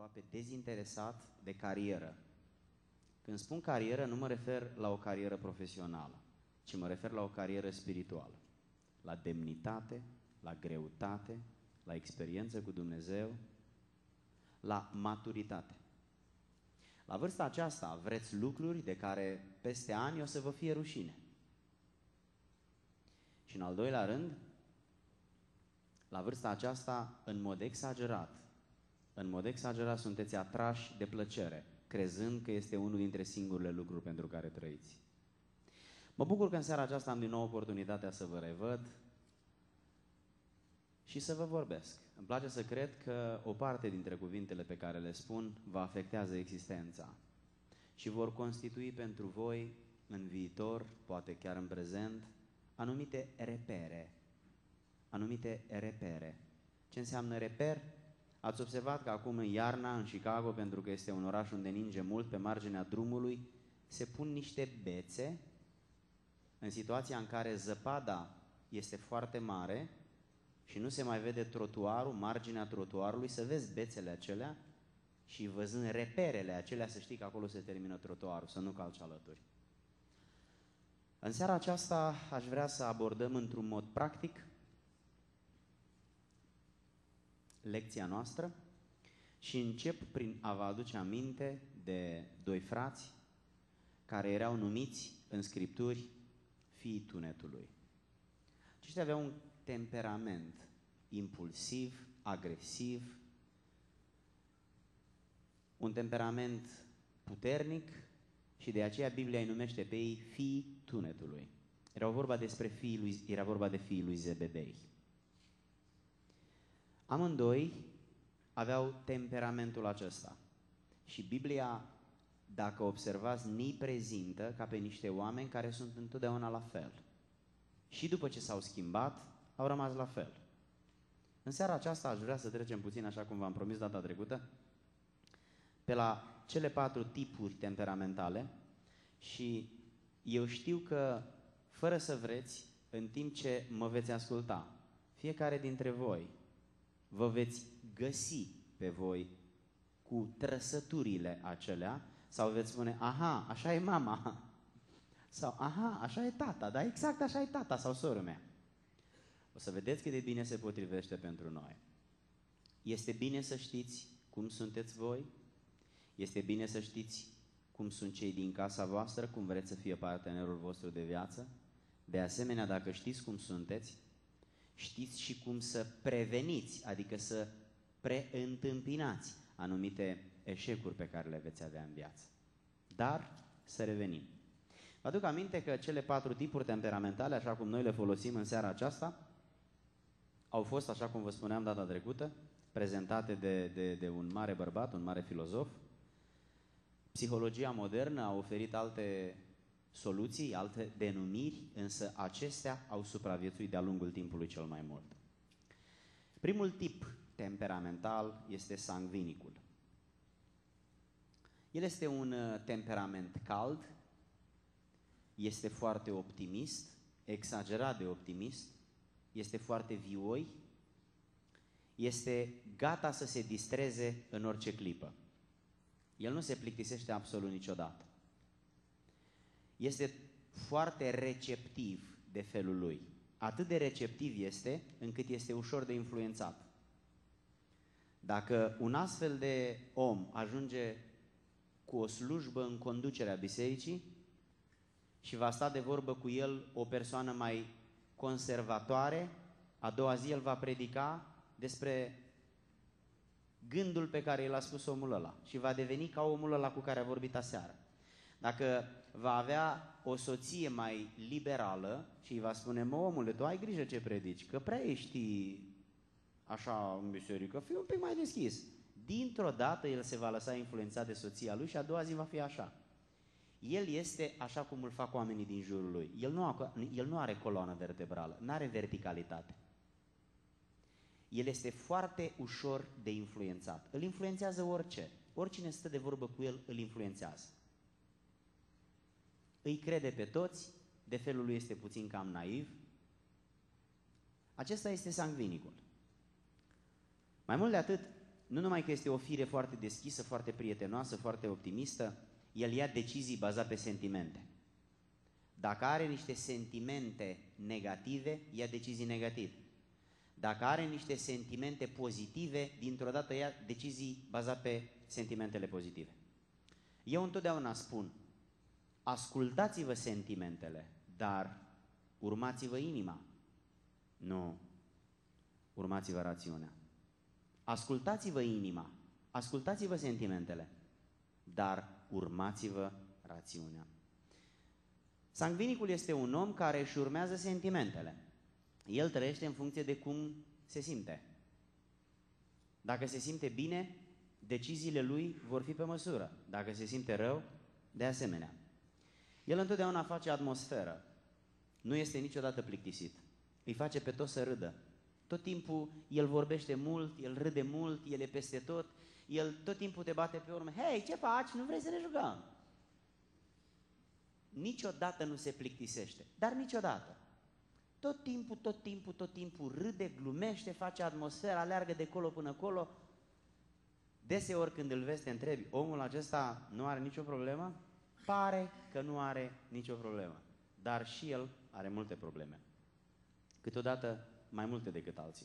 aproape dezinteresat de carieră. Când spun carieră, nu mă refer la o carieră profesională, ci mă refer la o carieră spirituală, la demnitate, la greutate, la experiență cu Dumnezeu, la maturitate. La vârsta aceasta vreți lucruri de care peste ani o să vă fie rușine. Și în al doilea rând, la vârsta aceasta, în mod exagerat sunteți atrași de plăcere, crezând că este unul dintre singurele lucruri pentru care trăiți. Mă bucur că în seara aceasta am din nou oportunitatea să vă revăd și să vă vorbesc. Îmi place să cred că o parte dintre cuvintele pe care le spun vă afectează existența și vor constitui pentru voi în viitor, poate chiar în prezent, anumite repere. Ce înseamnă reper? Ați observat că acum în iarna, în Chicago, pentru că este un oraș unde ninge mult, pe marginea drumului, se pun niște bețe în situația în care zăpada este foarte mare și nu se mai vede trotuarul, marginea trotuarului, să vezi bețele acelea și văzând reperele acelea să știi că acolo se termină trotuarul, să nu calci alături. În seara aceasta aș vrea să abordăm într-un mod practic lecția noastră și încep prin a vă aduce aminte de doi frați care erau numiți în Scripturi fiii tunetului. Aceștia aveau un temperament impulsiv, agresiv, un temperament puternic și de aceea Biblia îi numește pe ei fiii tunetului. Era vorba de fiii lui Zebedei. Amândoi aveau temperamentul acesta și Biblia, dacă observați, ni prezintă ca pe niște oameni care sunt întotdeauna la fel. Și după ce s-au schimbat, au rămas la fel. În seara aceasta aș vrea să trecem puțin, așa cum v-am promis data trecută, pe la cele 4 tipuri temperamentale și eu știu că, fără să vreți, în timp ce mă veți asculta, fiecare dintre voi vă veți găsi pe voi cu trăsăturile acelea sau veți spune, aha, așa e mama, sau aha, așa e tata, da, exact așa e tata sau sora mea. O să vedeți cât de bine se potrivește pentru noi. Este bine să știți cum sunteți voi, este bine să știți cum sunt cei din casa voastră, cum vreți să fie partenerul vostru de viață. De asemenea, dacă știți cum sunteți, știți și cum să preveniți, adică să preîntâmpinați anumite eșecuri pe care le veți avea în viață. Dar să revenim. Vă aduc aminte că cele 4 tipuri temperamentale, așa cum noi le folosim în seara aceasta, au fost, așa cum vă spuneam data trecută, prezentate de un mare bărbat, un mare filozof. Psihologia modernă a oferit alte soluții, alte denumiri, însă acestea au supraviețuit de-a lungul timpului cel mai mult. Primul tip temperamental este sangvinicul. El este un temperament cald, este foarte optimist, exagerat de optimist, este foarte vioi, este gata să se distreze în orice clipă. El nu se plictisește absolut niciodată. Este foarte receptiv de felul lui. Atât de receptiv este, încât este ușor de influențat. Dacă un astfel de om ajunge cu o slujbă în conducerea bisericii și va sta de vorbă cu el o persoană mai conservatoare, a doua zi el va predica despre gândul pe care l-a spus omul ăla și va deveni ca omul ăla cu care a vorbit aseară. Dacă va avea o soție mai liberală și îi va spune, mă, omule, tu ai grijă ce predici, că prea ești așa în biserică, fii un pic mai deschis. Dintr-o dată el se va lăsa influențat de soția lui și a doua zi va fi așa. El este așa cum îl fac oamenii din jurul lui. El nu are coloană vertebrală, nu are verticalitate. El este foarte ușor de influențat. Îl influențează orice. Oricine stă de vorbă cu el, îl influențează. Îi crede pe toți, de felul lui este puțin cam naiv. Acesta este sangvinicul. Mai mult de atât, nu numai că este o fire foarte deschisă, foarte prietenoasă, foarte optimistă, el ia decizii bazate pe sentimente. Dacă are niște sentimente negative, ia decizii negative. Dacă are niște sentimente pozitive, dintr-o dată ia decizii bazate pe sentimentele pozitive. Eu întotdeauna spun, ascultați-vă sentimentele, dar urmați-vă inima. Nu, urmați-vă rațiunea. Ascultați-vă inima, ascultați-vă sentimentele, dar urmați-vă rațiunea. Sangvinicul este un om care își urmează sentimentele. El trăiește în funcție de cum se simte. Dacă se simte bine, deciziile lui vor fi pe măsură. Dacă se simte rău, de asemenea. El întotdeauna face atmosferă. Nu este niciodată plictisit. Îi face pe toți să râdă. Tot timpul el vorbește mult, el râde mult, el e peste tot, el tot timpul te bate pe urmă. Hei, ce faci? Nu vrei să ne jucăm? Niciodată nu se plictisește, dar niciodată. Tot timpul râde, glumește, face atmosfera, aleargă de colo până colo. Deseori când îl vezi te întrebi, omul acesta nu are nicio problemă? Pare că nu are nicio problemă, dar și el are multe probleme. Câteodată mai multe decât alții.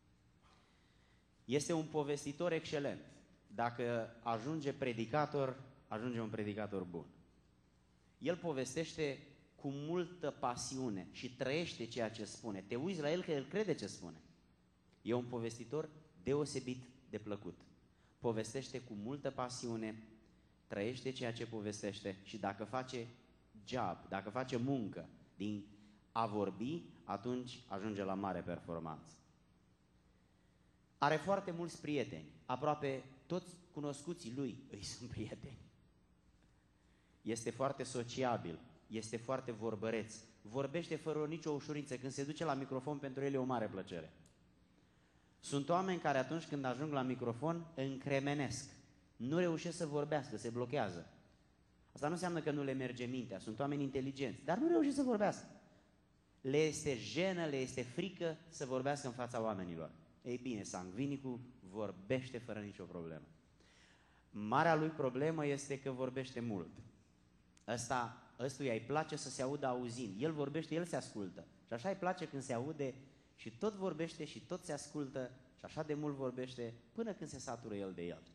Este un povestitor excelent. Dacă ajunge predicator, ajunge un predicator bun. El povestește cu multă pasiune și trăiește ceea ce spune. Te uiți la el că el crede ce spune. E un povestitor deosebit de plăcut. Povestește cu multă pasiune, trăiește ceea ce povestește și dacă face job, dacă face muncă din a vorbi, atunci ajunge la mare performanță. Are foarte mulți prieteni, aproape toți cunoscuții lui îi sunt prieteni. Este foarte sociabil, este foarte vorbăreț, vorbește fără nicio ușurință, când se duce la microfon pentru el e o mare plăcere. Sunt oameni care atunci când ajung la microfon încremenesc, nu reușesc să vorbească, se blochează. Asta nu înseamnă că nu le merge mintea, sunt oameni inteligenți, dar nu reușesc să vorbească. Le este jenă, le este frică să vorbească în fața oamenilor. Ei bine, sangvinicul vorbește fără nicio problemă. Marea lui problemă este că vorbește mult. Ăstuia îi place să se audă auzind. El vorbește, el se ascultă. Și așa îi place când se aude și tot vorbește și tot se ascultă și așa de mult vorbește până când se satură el de el.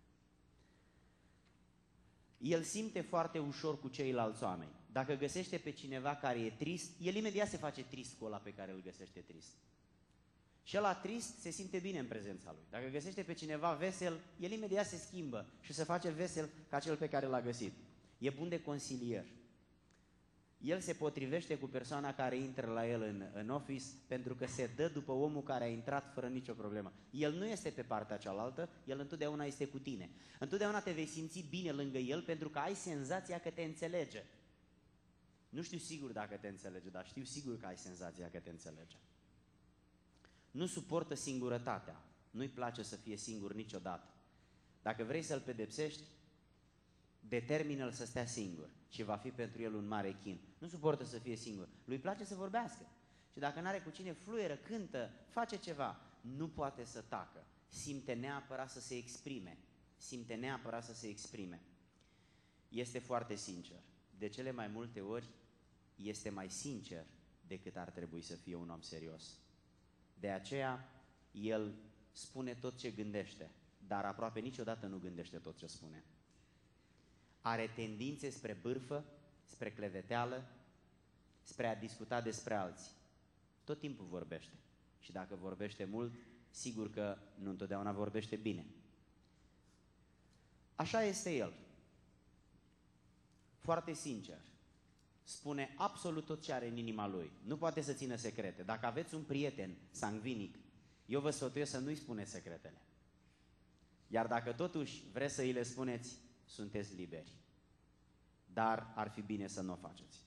El simte foarte ușor cu ceilalți oameni. Dacă găsește pe cineva care e trist, el imediat se face trist cu ăla pe care îl găsește trist. Și ăla trist se simte bine în prezența lui. Dacă găsește pe cineva vesel, el imediat se schimbă și se face vesel ca cel pe care l-a găsit. E bun de consilier. El se potrivește cu persoana care intră la el în office pentru că se dă după omul care a intrat fără nicio problemă. El nu este pe partea cealaltă, el întotdeauna este cu tine. Întotdeauna te vei simți bine lângă el pentru că ai senzația că te înțelege. Nu știu sigur dacă te înțelege, dar știu sigur că ai senzația că te înțelege. Nu suportă singurătatea. Nu-i place să fie singur niciodată. Dacă vrei să-l pedepsești, determină-l să stea singur și va fi pentru el un mare chin. Nu suportă să fie singur. Lui place să vorbească. Și dacă n-are cu cine, fluieră, cântă, face ceva. Nu poate să tacă. Simte neapărat să se exprime. Simte neapărat să se exprime. Este foarte sincer. De cele mai multe ori este mai sincer decât ar trebui să fie un om serios. De aceea, el spune tot ce gândește, dar aproape niciodată nu gândește tot ce spune. Are tendințe spre bârfă, spre cleveteală, spre a discuta despre alții. Tot timpul vorbește. Și dacă vorbește mult, sigur că nu întotdeauna vorbește bine. Așa este el. Foarte sincer. Spune absolut tot ce are în inima lui. Nu poate să țină secrete. Dacă aveți un prieten sangvinic, eu vă sfătuiesc să nu-i spuneți secretele. Iar dacă totuși vreți să îi le spuneți, sunteți liberi. Dar ar fi bine să nu o faceți.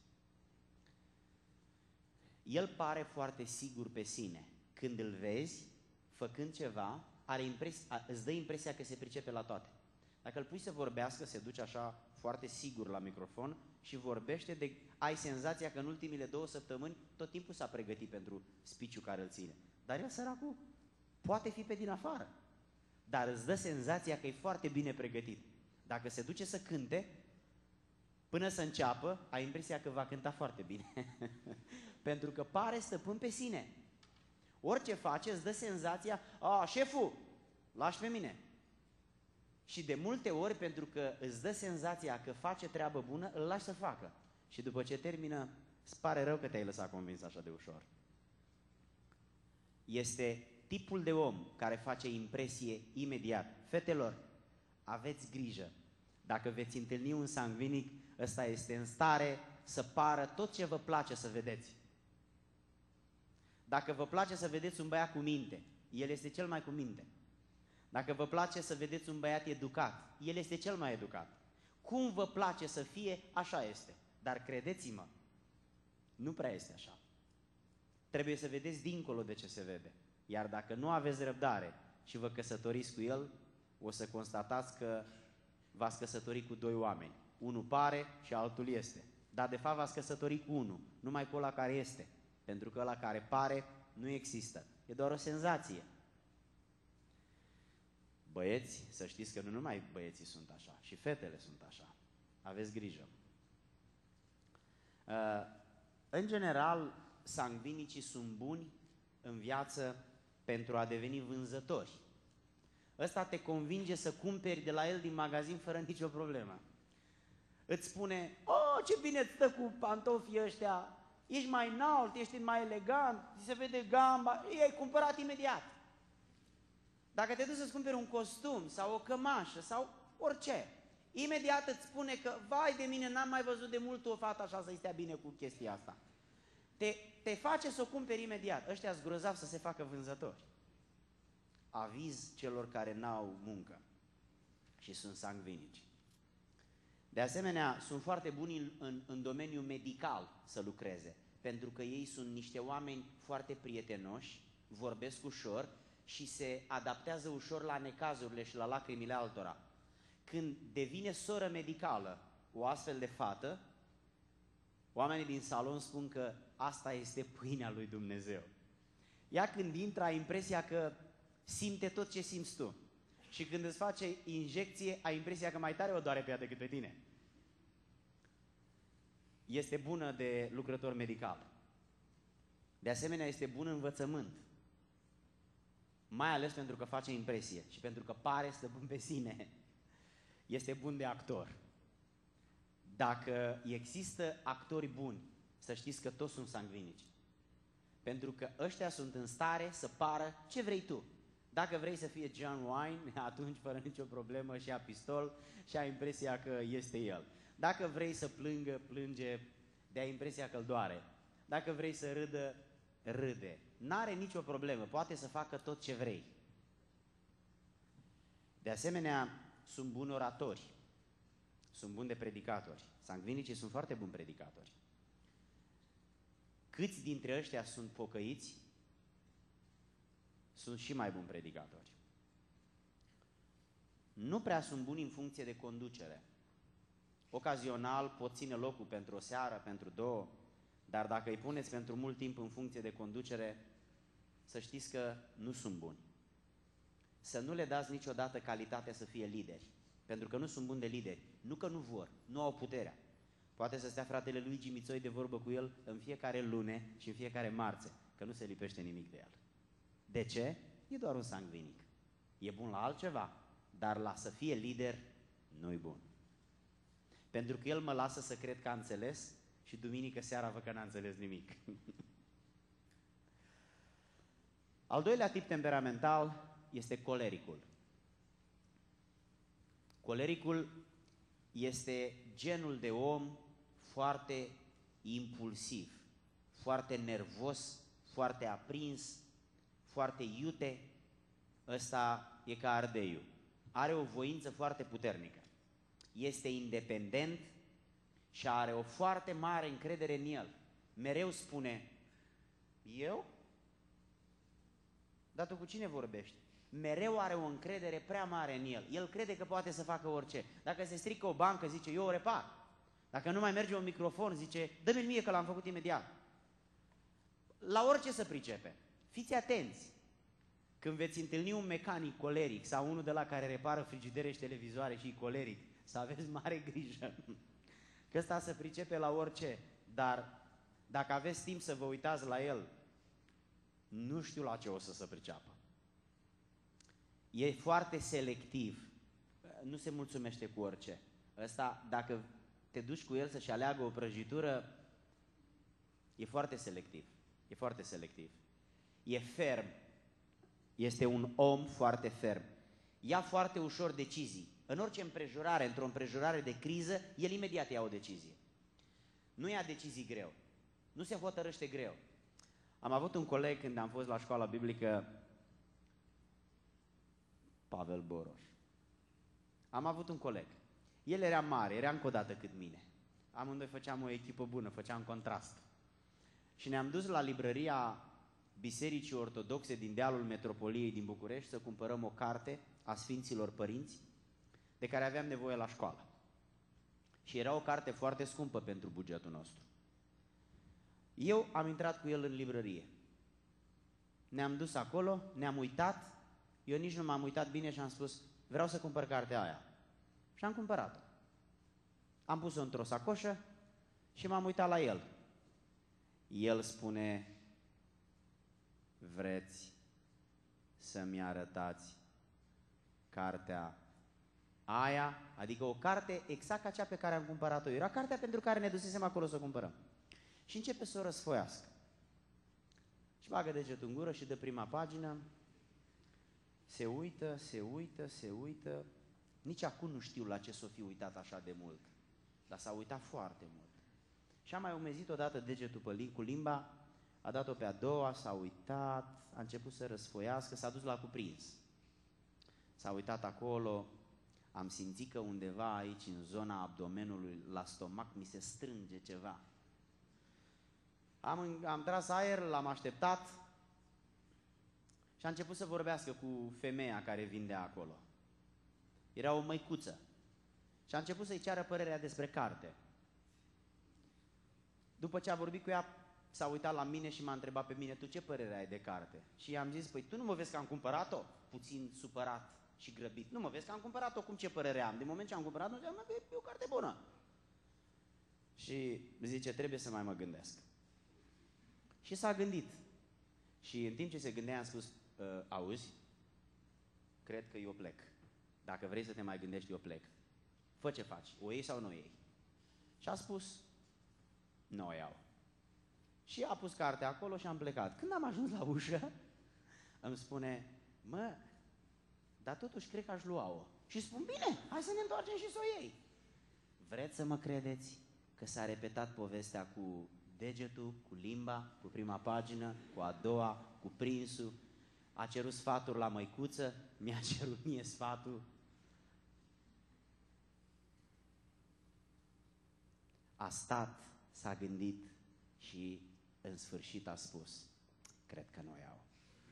El pare foarte sigur pe sine. Când îl vezi făcând ceva, îți dă impresia că se pricepe la toate. Dacă îl pui să vorbească, se duce așa foarte sigur la microfon și vorbește, ai senzația că în ultimile 2 săptămâni tot timpul s-a pregătit pentru speech-ul care îl ține. Dar el, săracul, poate fi pe din afară. dar îți dă senzația că e foarte bine pregătit. Dacă se duce să cânte, până să înceapă, ai impresia că va cânta foarte bine. Pentru că pare stăpân pe sine. Orice face îți dă senzația, șeful, lași pe mine. Și de multe ori, pentru că îți dă senzația că face treabă bună, îl lași să facă. Și după ce termină, îți pare rău că te-ai lăsat convins așa de ușor. Este tipul de om care face impresie imediat. Fetelor, aveți grijă. Dacă veți întâlni un sangvinic, ăsta este în stare să pară tot ce vă place să vedeți. Dacă vă place să vedeți un băiat cu minte, el este cel mai cu minte. Dacă vă place să vedeți un băiat educat, el este cel mai educat. Cum vă place să fie, așa este. Dar credeți-mă, nu prea este așa. Trebuie să vedeți dincolo de ce se vede. Iar dacă nu aveți răbdare și vă căsătoriți cu el, o să constatați că v-ați căsătorit cu doi oameni. Unul pare și altul este. Dar de fapt v-ați căsătorit cu unul, numai cu ăla care este. Pentru că ăla care pare nu există. E doar o senzație. Băieți, să știți că nu numai băieții sunt așa, și fetele sunt așa. Aveți grijă. În general, sangvinicii sunt buni în viață pentru a deveni vânzători. Ăsta te convinge să cumperi de la el din magazin fără nicio problemă. Îți spune, ce bine îți stă cu pantofii ăștia, ești mai înalt, ești mai elegant, ți se vede gamba, i-ai cumpărat imediat. Dacă te duci să-ți cumperi un costum sau o cămașă sau orice, imediat îți spune că, vai de mine, n-am mai văzut de mult o fată așa să-i stea bine cu chestia asta. Te face să o cumperi imediat. Ăștia-s grozavi să se facă vânzători. Aviz celor care n-au muncă și sunt sangvinici. De asemenea, sunt foarte buni în domeniul medical să lucreze, pentru că ei sunt niște oameni foarte prietenoși, vorbesc ușor și se adaptează ușor la necazurile și la lacrimile altora. Când devine soră medicală o astfel de fată, oamenii din salon spun că asta este pâinea lui Dumnezeu. Ea când intră ai impresia că simte tot ce simți tu. Și când îți face injecție, ai impresia că mai tare o doare pe ea decât pe tine. Este bună de lucrător medical. De asemenea, este bun învățământ. Mai ales pentru că face impresie și pentru că pare stăpân pe sine. Este bun de actor. Dacă există actori buni, să știți că toți sunt sangvinici. Pentru că ăștia sunt în stare să pară ce vrei tu. Dacă vrei să fie John Wayne, atunci fără nicio problemă și ia pistol și ai impresia că este el. Dacă vrei să plângă, plânge, de-ai impresia că îl doare. Dacă vrei să râdă, râde. N-are nicio problemă, poate să facă tot ce vrei. De asemenea, sunt buni oratori. Sunt buni de predicatori. Sangvinicii sunt foarte buni predicatori. Câți dintre ăștia sunt pocăiți, sunt și mai buni predicatori. Nu prea sunt buni în funcție de conducere. Ocazional pot ține locul pentru o seară, pentru două, dar dacă îi puneți pentru mult timp în funcție de conducere, să știți că nu sunt buni. Să nu le dați niciodată calitatea să fie lideri, pentru că nu sunt buni de lideri. Nu că nu vor, nu au puterea. Poate să stea fratele lui Gimițoi de vorbă cu el în fiecare lune și în fiecare marțe, că nu se lipește nimic de el. De ce? E doar un sangvinic. E bun la altceva, dar la să fie lider nu-i bun. Pentru că el mă lasă să cred că a înțeles și duminică seara văd că n-a înțeles nimic. Al doilea tip temperamental este colericul. Colericul este genul de om foarte impulsiv, foarte nervos, foarte aprins, foarte iute. Ăsta e ca ardeiul. Are o voință foarte puternică. Este independent și are o foarte mare încredere în el. Mereu spune, eu? Dar tu cu cine vorbești? Mereu are o încredere prea mare în el. El crede că poate să facă orice. Dacă se strică o bancă, zice, eu o repar. Dacă nu mai merge un microfon, zice, dă-mi mie că l-am făcut imediat. La orice să pricepe. Fiți atenți. Când veți întâlni un mecanic coleric sau unul de la care repară frigidere și televizoare și coleric, să aveți mare grijă, că ăsta se pricepe la orice, dar dacă aveți timp să vă uitați la el, nu știu la ce o să se priceapă. E foarte selectiv, nu se mulțumește cu orice. Ăsta, dacă te duci cu el să-și aleagă o prăjitură, e foarte selectiv. E foarte selectiv. E ferm. Este un om foarte ferm. Ia foarte ușor decizii. În orice împrejurare, într-o împrejurare de criză, el imediat ia o decizie. Nu ia decizii greu. Nu se hotărăște greu. Am avut un coleg când am fost la școala biblică, Pavel Boroș. Am avut un coleg. El era mare, era încă o dată cât mine. Amândoi făceam o echipă bună, făceam contrast. Și ne-am dus la librăria Bisericii Ortodoxe din dealul Metropoliei din București să cumpărăm o carte a Sfinților Părinți de care aveam nevoie la școală. Și era o carte foarte scumpă pentru bugetul nostru. Eu am intrat cu el în librărie. Ne-am dus acolo, ne-am uitat, eu nici nu m-am uitat bine și am spus, vreau să cumpăr cartea aia. Și am cumpărat-o. Am pus-o într-o sacoșă și m-am uitat la el. El spune, vreți să-mi arătați cartea aia? Adică o carte exact ca cea pe care am cumpărat-o. Era cartea pentru care ne dusesem acolo să o cumpărăm. Și începe să o răsfoiască. Și bagă degetul în gură și de prima pagină se uită, se uită, se uită. Nici acum nu știu la ce s-o fi uitat așa de mult, dar s-a uitat foarte mult. Și am mai umezit odată degetul cu limba, a dat-o pe a doua, s-a uitat, a început să răsfoiască, s-a dus la cuprins. S-a uitat acolo, am simțit că undeva aici, în zona abdomenului, la stomac, mi se strânge ceva. Am tras aer, l-am așteptat și a început să vorbească cu femeia care vindea acolo. Era o măicuță. Și a început să-i ceară părerea despre carte. După ce a vorbit cu ea, s-a uitat la mine și m-a întrebat pe mine, tu ce părere ai de carte? Și i-am zis, păi tu nu mă vezi că am cumpărat-o? Puțin supărat și grăbit. Nu mă vezi că am cumpărat-o, cum ce părere am? Din moment ce am cumpărat-o, înseamnă că e o carte bună. Și zice, trebuie să mai mă gândesc. Și s-a gândit. Și în timp ce se gândea, am spus, auzi, cred că eu plec. Dacă vrei să te mai gândești, eu plec. Fă ce faci, o iei sau nu o iei? Și a spus, nu o iau. Și a pus cartea acolo și am plecat. Când am ajuns la ușă, îmi spune, mă, dar totuși cred că aș lua-o. Și spun, bine, hai să ne întoarcem și să o iei. Vreți să mă credeți că s-a repetat povestea cu degetul, cu limba, cu prima pagină, cu a doua, cu prinsul, a cerut sfaturi la măicuță, mi-a cerut mie sfatul. A stat, s-a gândit și în sfârșit a spus, cred că nu o iau.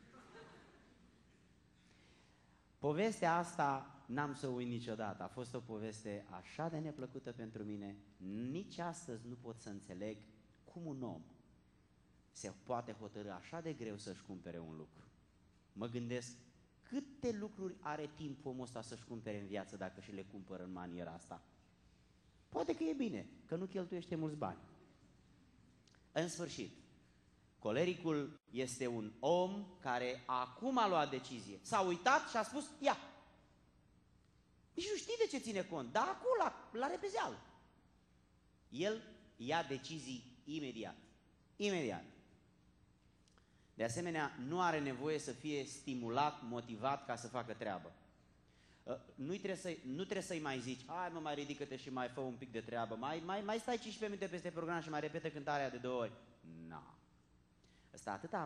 Povestea asta n-am să o uit niciodată, a fost o poveste așa de neplăcută pentru mine, nici astăzi nu pot să înțeleg cum un om se poate hotărî așa de greu să-și cumpere un lucru. Mă gândesc câte lucruri are timp omul ăsta să-și cumpere în viață dacă și le cumpără în maniera asta. Poate că e bine, că nu cheltuiește mulți bani. În sfârșit, colericul este un om care acum a luat decizie. S-a uitat și a spus, ia. Nici nu știi de ce ține cont, dar acolo, la repezeală. El ia decizii imediat. Imediat. De asemenea, nu are nevoie să fie stimulat, motivat ca să facă treabă. Nu trebuie să-i mai zici, hai mă, mai ridică-te și mai fă un pic de treabă, mai stai 15 minute peste program și mai repete cântarea de 2 ori. Na. Ăsta atâta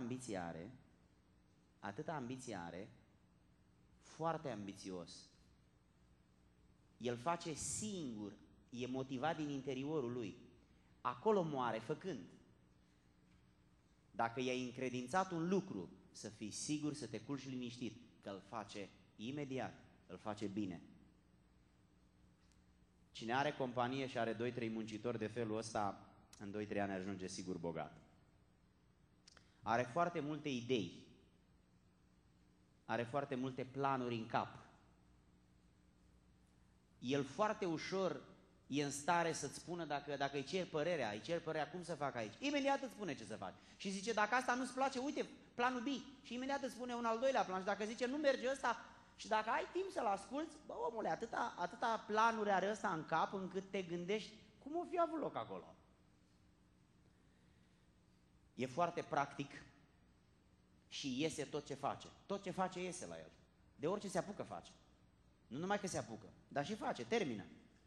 ambiție are, foarte ambițios. El face singur, e motivat din interiorul lui. Acolo moare făcând. Dacă i-ai încredințat un lucru, să fii sigur, să te culci liniștit, că îl face imediat, îl face bine. Cine are companie și are 2-3 muncitori de felul ăsta, în 2-3 ani ajunge sigur bogat. Are foarte multe idei. are foarte multe planuri în cap. El foarte ușor e în stare să-ți spună dacă îi cer părerea, cum să fac aici. Imediat îți spune ce să faci. Și zice, dacă asta nu-ți place, uite, planul B. Și imediat îți spune un al doilea plan. Și dacă zice, nu merge ăsta, și dacă ai timp să-l asculți, bă, omule, atâta planuri are ăsta în cap, încât te gândești, cum o fi avut loc acolo? E foarte practic și iese tot ce face. Tot ce face iese la el. De orice se apucă face. Nu numai că se apucă, dar și face, termină.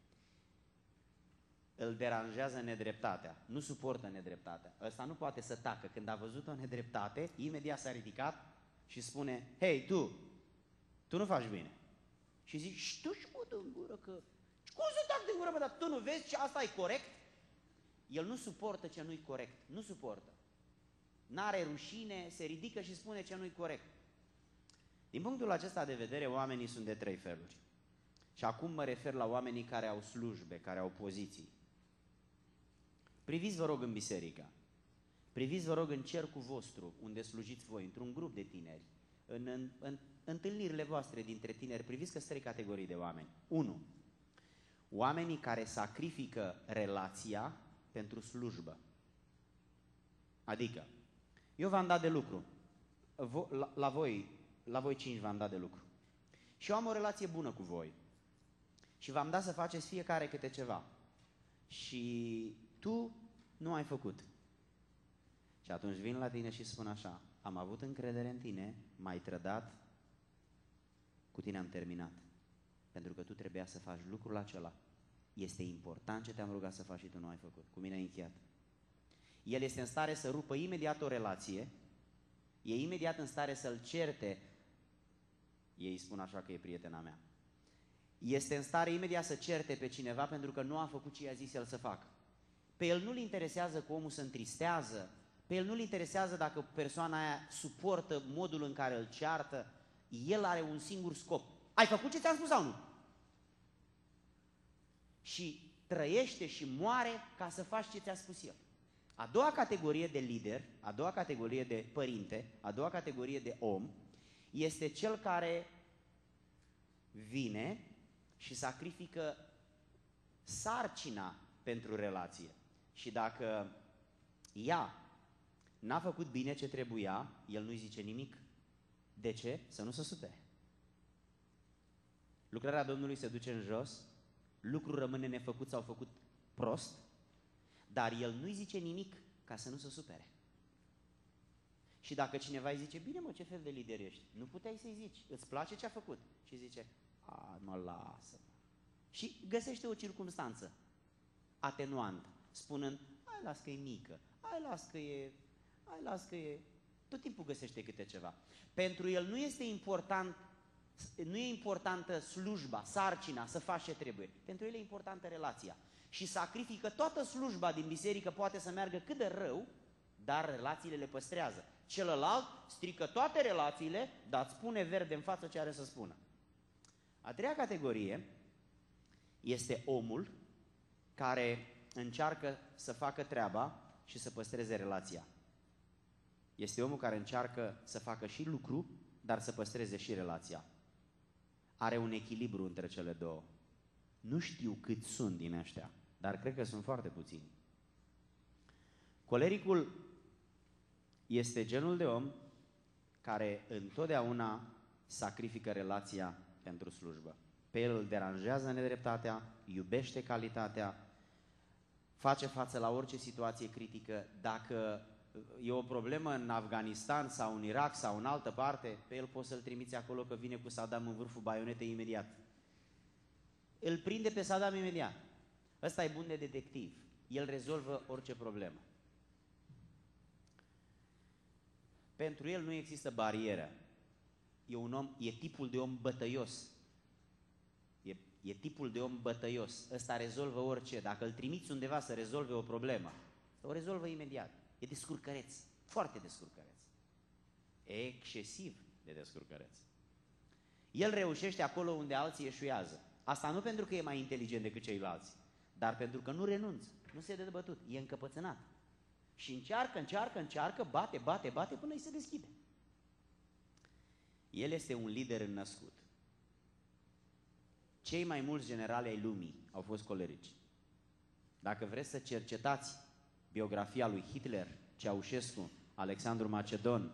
Îl deranjează nedreptatea, nu suportă nedreptatea. Ăsta nu poate să tacă. Când a văzut o nedreptate, imediat s-a ridicat și spune, hei, tu nu faci bine. Și zici, tu și cu în gură că... Cum să tac din gură, bă, dar tu nu vezi ce asta e corect? El nu suportă ce nu-i corect, nu suportă. N-are rușine, se ridică și spune ce nu-i corect. Din punctul acesta de vedere, oamenii sunt de 3 feluri. Și acum mă refer la oamenii care au slujbe, care au poziții. Priviți, vă rog, în biserică. Priviți, vă rog, în cercul vostru, unde slujiți voi, într-un grup de tineri, în întâlnirile voastre dintre tineri, priviți că sunt 3 categorii de oameni. 1. Oamenii care sacrifică relația pentru slujbă. Adică, eu v-am dat de lucru. La voi 5 v-am dat de lucru. Și eu am o relație bună cu voi. Și v-am dat să faceți fiecare câte ceva. Și tu nu ai făcut. Și atunci vin la tine și spun așa, am avut încredere în tine, m-ai trădat, cu tine am terminat. Pentru că tu trebuia să faci lucrul acela. Este important ce te-am rugat să faci și tu nu ai făcut. Cu mine ai încheiat. El este în stare să rupă imediat o relație, e imediat în stare să-l certe, ei spun așa că e prietena mea, este în stare imediat să certe pe cineva pentru că nu a făcut ce i-a zis el să facă. Pe el nu-l interesează că omul se întristează, pe el nu-l interesează dacă persoana aia suportă modul în care îl ceartă, el are un singur scop. Ai făcut ce ți-am spus sau nu? Și trăiește și moare ca să faci ce ți-a spus el. A doua categorie de lider, a doua categorie de părinte, a doua categorie de om, este cel care vine și sacrifică sarcina pentru relație. Și dacă ea n-a făcut bine ce trebuia, el nu-i zice nimic. De ce? Să nu se supere. Lucrarea Domnului se duce în jos, lucrul rămâne nefăcut sau făcut prost, dar el nu-i zice nimic ca să nu se supere. Și dacă cineva îi zice, bine mă, ce fel de lider ești? Nu puteai să-i zici, îți place ce a făcut? Și zice, mă lasă. Și găsește o circumstanță atenuantă, spunând, hai las că e mică, hai las că e... Tot timpul găsește câte ceva. Pentru el nu este important, nu e importantă slujba, sarcina, să faci ce trebuie. Pentru el e importantă relația. Și sacrifică toată slujba din biserică, poate să meargă cât de rău, dar relațiile le păstrează. Celălalt strică toate relațiile, dar îți spune verde în față ce are să spună. A treia categorie este omul care încearcă să facă treaba și să păstreze relația. Este omul care încearcă să facă și lucru, dar să păstreze și relația. Are un echilibru între cele două. Nu știu cât sunt din ăștia, dar cred că sunt foarte puțini. Colericul este genul de om care întotdeauna sacrifică relația pentru slujbă. Pe el îl deranjează nedreptatea, iubește calitatea, face față la orice situație critică. Dacă e o problemă în Afganistan sau în Irak sau în altă parte, pe el poți să-l trimiți acolo că vine cu Saddam în vârful baionetei imediat. Îl prinde pe Saddam imediat. Ăsta e bun de detectiv. El rezolvă orice problemă. Pentru el nu există barieră. E tipul de om bătăios. E tipul de om bătăios. Ăsta rezolvă orice. Dacă îl trimiți undeva să rezolve o problemă, o rezolvă imediat. E descurcăreț. Foarte descurcăreț. Excesiv de descurcăreț. El reușește acolo unde alții eșuează. Asta nu pentru că e mai inteligent decât ceilalți, dar pentru că nu renunță, nu se dă de bătut, e încăpățânat. Și încearcă, bate până îi se deschide. El este un lider înnăscut. Cei mai mulți generali ai lumii au fost colerici. Dacă vreți să cercetați biografia lui Hitler, Ceaușescu, Alexandru Macedon,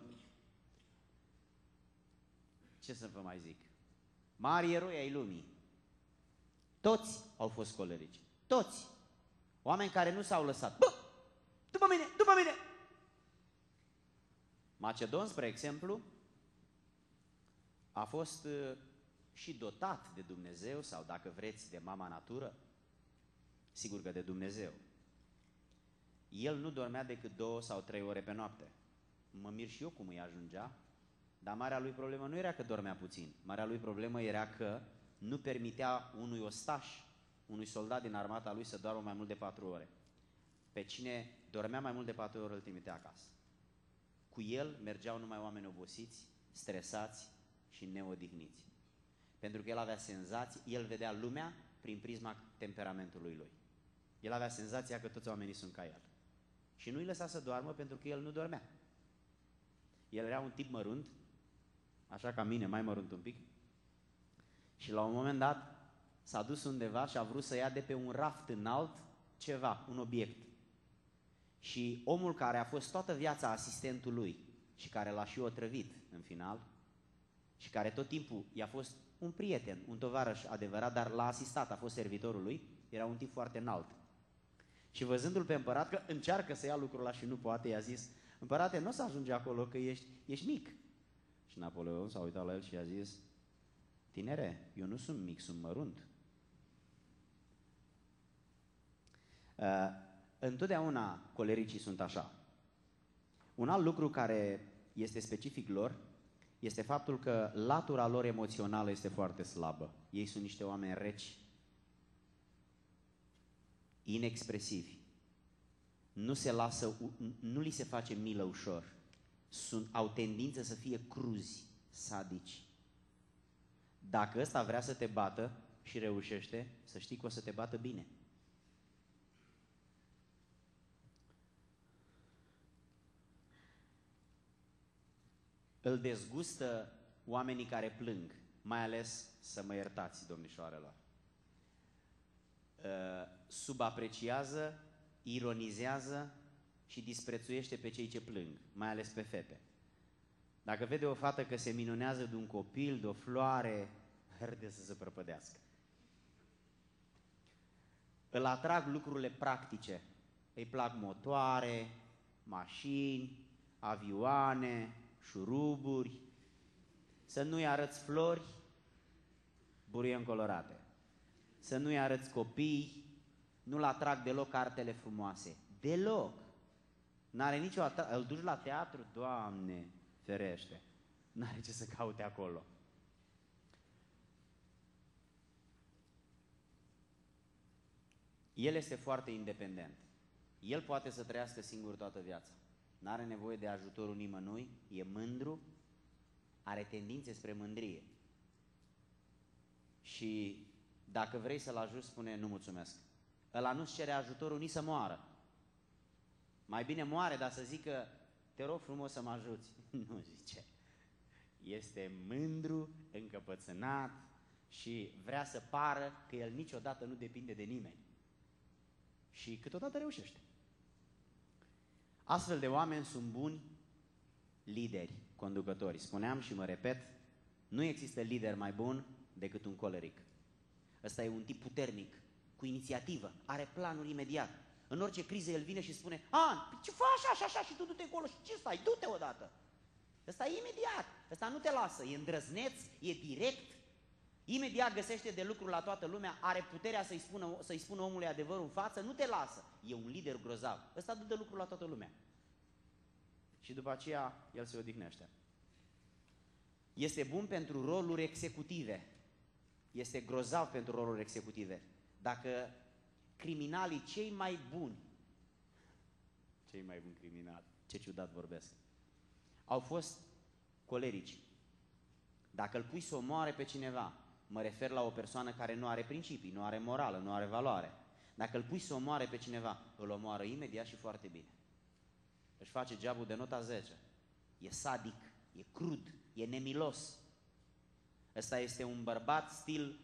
ce să vă mai zic? Mari eroi ai lumii. Toți au fost colerici. Toți. Oameni care nu s-au lăsat. Bă! După mine! După mine! Macedon, spre exemplu, a fost și dotat de Dumnezeu, sau dacă vreți, de mama natură, sigur că de Dumnezeu. El nu dormea decât 2 sau 3 ore pe noapte. Mă mir și eu cum îi ajungea, dar marea lui problemă nu era că dormea puțin. Marea lui problemă era că nu permitea unui ostaș, unui soldat din armata lui să doarmă mai mult de 4 ore. Pe cine dormea mai mult de 4 ore îl trimitea acasă. Cu el mergeau numai oameni obosiți, stresați și neodihniți. Pentru că el avea senzații, el vedea lumea prin prisma temperamentului lui. El avea senzația că toți oamenii sunt ca el. Și nu îi lăsa să doarmă pentru că el nu dormea. El era un tip mărunt, așa ca mine, mai mărunt un pic, și la un moment dat s-a dus undeva și a vrut să ia de pe un raft înalt ceva, un obiect. Și omul care a fost toată viața asistentul lui și care l-a și otrăvit în final și care tot timpul i-a fost un prieten, un tovarăș adevărat, dar l-a asistat, a fost servitorul lui, era un tip foarte înalt. Și văzându-l pe împărat că încearcă să ia lucrul ăla și nu poate, i-a zis: împărate, nu o să ajungi acolo că ești mic. Și Napoleon s-a uitat la el și i-a zis: tinere, eu nu sunt mic, sunt mărunt. Întotdeauna colericii sunt așa. Un alt lucru care este specific lor este faptul că latura lor emoțională este foarte slabă. Ei sunt niște oameni reci, inexpresivi. Nu li se face milă ușor. Au tendință să fie cruzi, sadici. Dacă ăsta vrea să te bată și reușește, să știi că o să te bată bine. Îl dezgustă oamenii care plâng, mai ales, să mă iertați, domnișoarelor. Subapreciază, ironizează și disprețuiește pe cei ce plâng, mai ales pe fete. Dacă vede o fată că se minunează de un copil, de o floare, herde să se prăpădească. Îl atrag lucrurile practice. Îi plac motoare, mașini, avioane, șuruburi. Să nu-i arăți flori, buruieni colorate. Să nu-i arăți copii, nu-l atrag deloc artele frumoase. Deloc. N-are nicio îl duci la teatru, Doamne ferește. N-are ce să caute acolo. El este foarte independent. El poate să trăiască singur toată viața. N-are nevoie de ajutorul nimănui, e mândru, are tendințe spre mândrie. Și dacă vrei să-l ajuți, spune: nu mulțumesc. Ăla nu-ți cere ajutorul nici să moară. Mai bine moare, dar să zică: te rog frumos să mă ajuți. Nu zice. Este mândru, încăpățânat și vrea să pară că el niciodată nu depinde de nimeni. Și câteodată reușește. Astfel de oameni sunt buni lideri, conducători. Spuneam și mă repet, nu există lider mai bun decât un coleric. Ăsta e un tip puternic, cu inițiativă, are planuri imediat. În orice criză el vine și spune: ce faci așa și așa și tu du-te acolo și ce stai, du-te odată. Ăsta e imediat, ăsta nu te lasă, e îndrăzneț, e direct, imediat găsește de lucru la toată lumea, are puterea să-i spună omului adevărul în față, nu te lasă. E un lider grozav, ăsta dă de lucru la toată lumea. Și după aceea el se odihnește. Este bun pentru roluri executive, este grozav pentru roluri executive. Dacă criminalii cei mai buni criminali, ce ciudat vorbesc, au fost colerici. Dacă îl pui să omoare pe cineva, mă refer la o persoană care nu are principii, nu are morală, nu are valoare. Dacă îl pui să omoare pe cineva, îl omoară imediat și foarte bine. Își face geabul de nota 10. E sadic, e crud, e nemilos. Ăsta este un bărbat stil,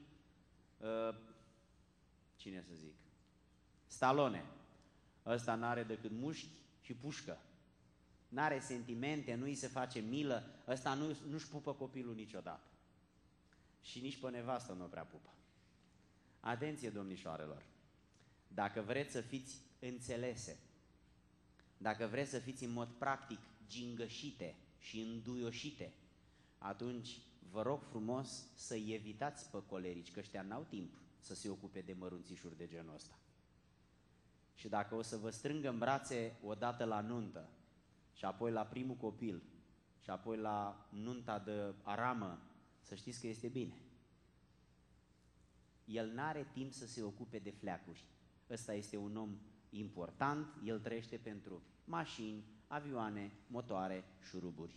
cine să zic, Stallone. Ăsta n-are decât mușchi și pușcă. N-are sentimente, nu îi se face milă, ăsta nu-și pupă copilul niciodată. Și nici pe nevastă nu o prea pupă. Atenție, domnișoarelor! Dacă vreți să fiți înțelese, dacă vreți să fiți în mod practic gingășite și înduioșite, atunci vă rog frumos să-i evitați pe colerici, că ăștia n-au timp să se ocupe de mărunțișuri de genul ăsta. Și dacă o să vă strângă în brațe odată la nuntă, și apoi la primul copil, și apoi la nunta de aramă, să știți că este bine. El n-are timp să se ocupe de fleacuri. Ăsta este un om important, el trăiește pentru mașini, avioane, motoare, șuruburi.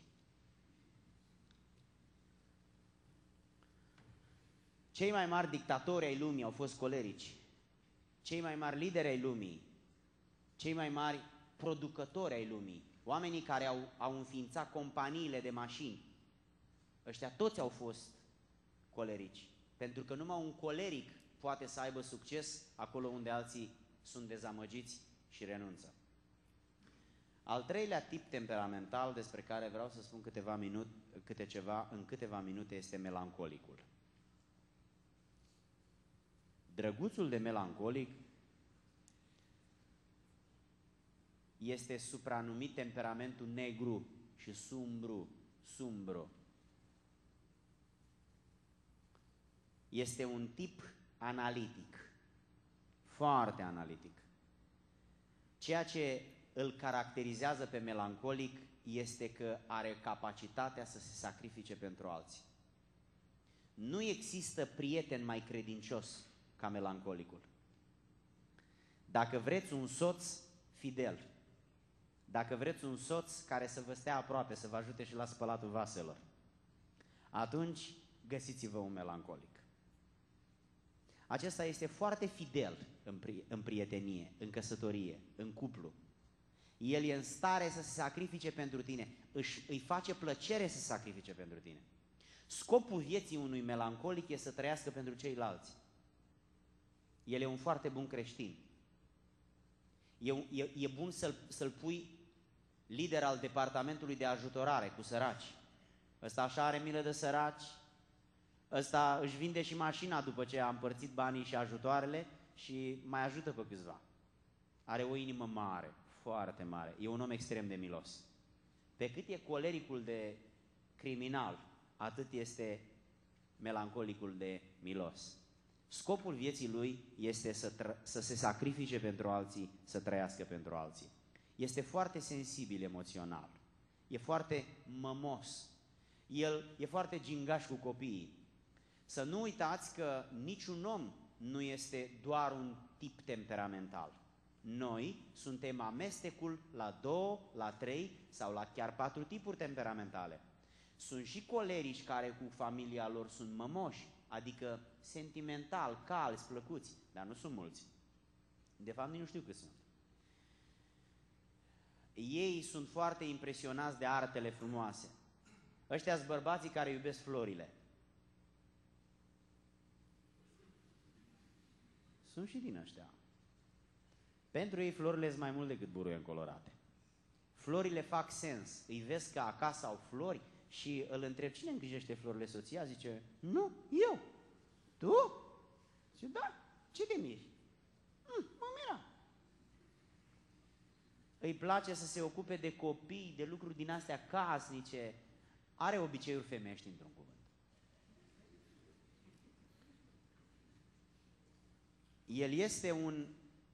Cei mai mari dictatori ai lumii au fost colerici. Cei mai mari lideri ai lumii, cei mai mari producători ai lumii, oamenii care au înființat companiile de mașini, ăștia toți au fost colerici. Pentru că numai un coleric poate să aibă succes acolo unde alții sunt dezamăgiți și renunță. Al treilea tip temperamental despre care vreau să spun în câteva minute este melancolicul. Drăguțul de melancolic este supranumit temperamentul negru și sumbru. Este un tip analitic, foarte analitic. Ceea ce îl caracterizează pe melancolic este că are capacitatea să se sacrifice pentru alții. Nu există prieten mai credincios ca melancolicul. Dacă vreți un soț fidel, dacă vreți un soț care să vă stea aproape, să vă ajute și la spălatul vaselor, atunci găsiți-vă un melancolic. Acesta este foarte fidel în prietenie, în căsătorie, în cuplu. El e în stare să se sacrifice pentru tine, îi face plăcere să se sacrifice pentru tine. Scopul vieții unui melancolic este să trăiască pentru ceilalți. El e un foarte bun creștin. E bun să-l pui lider al departamentului de ajutorare cu săraci. Ăsta așa are milă de săraci, ăsta își vinde și mașina după ce a împărțit banii și ajutoarele și mai ajută pe câțiva. Are o inimă mare, foarte mare. E un om extrem de milos. Pe cât e colericul de criminal, atât este melancolicul de milos. Scopul vieții lui este să se sacrifice pentru alții, să trăiască pentru alții. Este foarte sensibil emoțional, e foarte mămos, el e foarte gingaș cu copiii. Să nu uitați că niciun om nu este doar un tip temperamental. Noi suntem amestecul la 2, la 3 sau la chiar 4 tipuri temperamentale. Sunt și colerici care cu familia lor sunt mămoși, adică sentimental, calzi, plăcuți, dar nu sunt mulți. De fapt, nici nu știu cât sunt. Ei sunt foarte impresionați de artele frumoase. Ăștia-s bărbații care iubesc florile. Sunt și din ăștia. Pentru ei florile sunt mai mult decât buruie încolorate. Florile fac sens. Îi vezi că acasă au flori și îl întreb, cine îngrijește florile? Soția? Zice, nu, eu. Tu? Zice, da. Ce te miri? Mă mira. Îi place să se ocupe de copii, de lucruri din astea casnice. Are obiceiuri femeiești, într-un cuvânt. El este un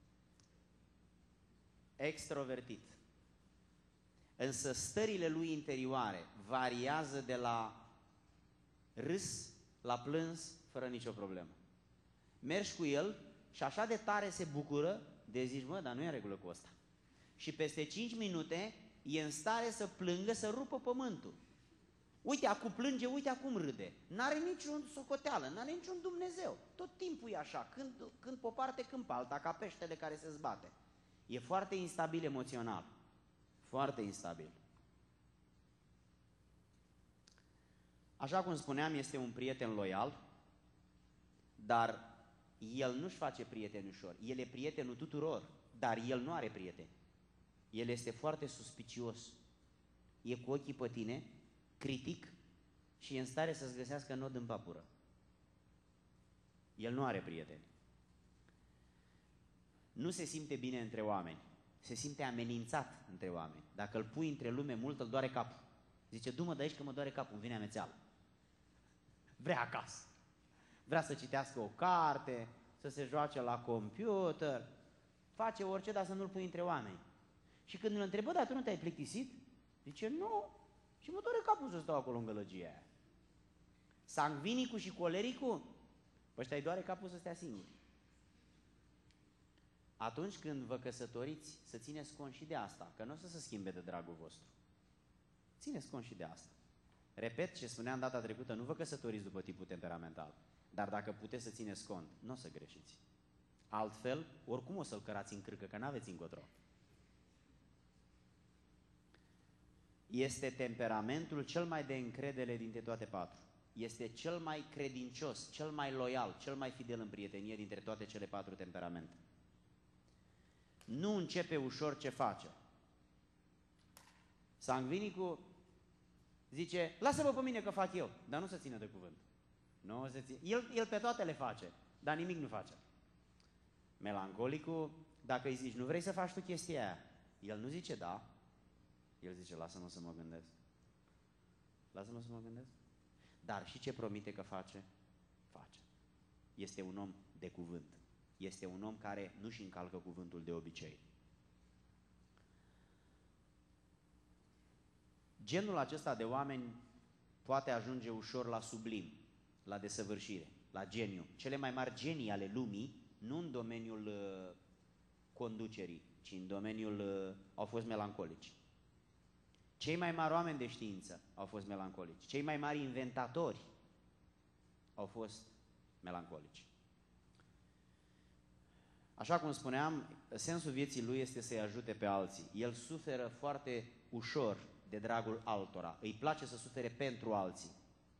extrovertit. Însă stările lui interioare variază de la râs la plâns fără nicio problemă. Mergi cu el și așa de tare se bucură de zici, mă, dar nu e în regulă cu ăsta. Și peste 5 minute e în stare să plângă, să rupă pământul. Uite, acum plânge, uite acum râde. N-are niciun socoteală, n-are niciun Dumnezeu. Tot timpul e așa, când pe o parte, când pe alta, ca peștele care se zbate. E foarte instabil emoțional. Foarte instabil. Așa cum spuneam, este un prieten loial, dar el nu-și face prieteni ușor. El e prietenul tuturor, dar el nu are prieteni. El este foarte suspicios. E cu ochii pe tine, critic și e în stare să-ți găsească nod în papură. El nu are prieteni. Nu se simte bine între oameni. Se simte amenințat între oameni. Dacă îl pui între lume mult, îl doare capul. Zice, du-mă de aici că mă doare capul, îmi vine amețeală. Vrea acasă. Vrea să citească o carte, să se joace la computer, face orice, dar să nu-l pui între oameni. Și când îl întrebă, dar tu nu te-ai plictisit? Zice, nu, și mă doare capul să stau acolo în gălăgia aia. Sangvinicul și colericul, păi ăștia îi doare capul să stea singuri. Atunci când vă căsătoriți, să țineți cont și de asta, că nu o să se schimbe de dragul vostru. Țineți cont și de asta. Repet ce spuneam data trecută, nu vă căsătoriți după tipul temperamental, dar dacă puteți să țineți cont, nu o să greșiți. Altfel, oricum o să-l cărați în cârcă, că n-aveți încotro. Este temperamentul cel mai de încredere dintre toate patru. Este cel mai credincios, cel mai loial, cel mai fidel în prietenie dintre toate cele patru temperamente. Nu începe ușor ce face. Sangvinicul zice, lasă-mă pe mine că fac eu, dar nu se ține de cuvânt. Nu se ține. El pe toate le face, dar nimic nu face. Melancolicul, dacă îi zici, nu vrei să faci tu chestia aia, el nu zice da, el zice, lasă-mă să mă gândesc. Lasă-mă să mă gândesc. Dar și ce promite că face? Face. Este un om de cuvânt. Este un om care nu-și încalcă cuvântul de obicei. Genul acesta de oameni poate ajunge ușor la sublim, la desăvârșire, la geniu. Cele mai mari genii ale lumii, nu în domeniul conducerii, ci în domeniul au fost melancolici. Cei mai mari oameni de știință au fost melancolici. Cei mai mari inventatori au fost melancolici. Așa cum spuneam, sensul vieții lui este să-i ajute pe alții. El suferă foarte ușor de dragul altora. Îi place să sufere pentru alții.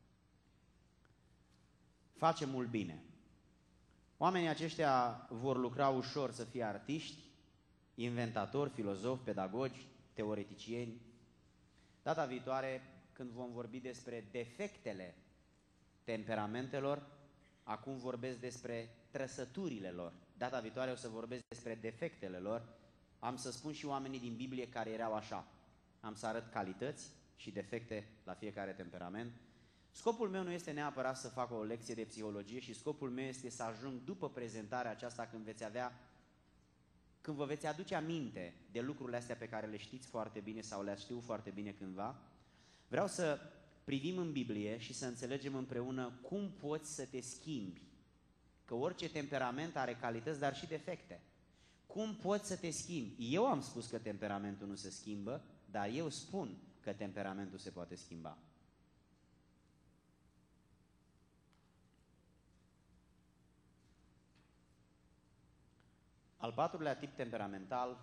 Face mult bine. Oamenii aceștia vor lucra ușor să fie artiști, inventatori, filozofi, pedagogi, teoreticieni. Data viitoare, când vom vorbi despre defectele temperamentelor, acum vorbesc despre trăsăturile lor. Data viitoare o să vorbesc despre defectele lor. Am să spun și oamenii din Biblie care erau așa. Am să arăt calități și defecte la fiecare temperament. Scopul meu nu este neapărat să fac o lecție de psihologie și scopul meu este să ajung după prezentarea aceasta când vă veți aduce aminte de lucrurile astea pe care le știți foarte bine sau le-ați știut foarte bine cândva. Vreau să privim în Biblie și să înțelegem împreună cum poți să te schimbi. Că orice temperament are calități, dar și defecte. Cum poți să te schimbi? Eu am spus că temperamentul nu se schimbă, dar eu spun că temperamentul se poate schimba. Al patrulea tip temperamental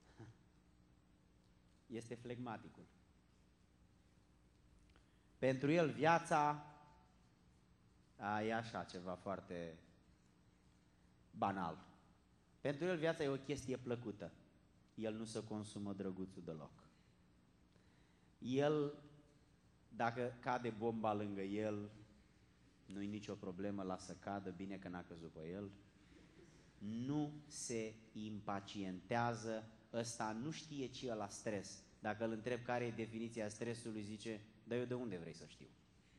este flegmaticul. Pentru el viața e așa ceva foarte banal. Pentru el viața e o chestie plăcută. El nu se consumă drăguțul deloc. El, dacă cade bomba lângă el, nu-i nicio problemă, lasă cadă, bine că n-a căzut pe el. Nu se impacientează, ăsta nu știe ce e la stres. Dacă îl întreb care e definiția stresului, zice, dar eu de unde vrei să știu?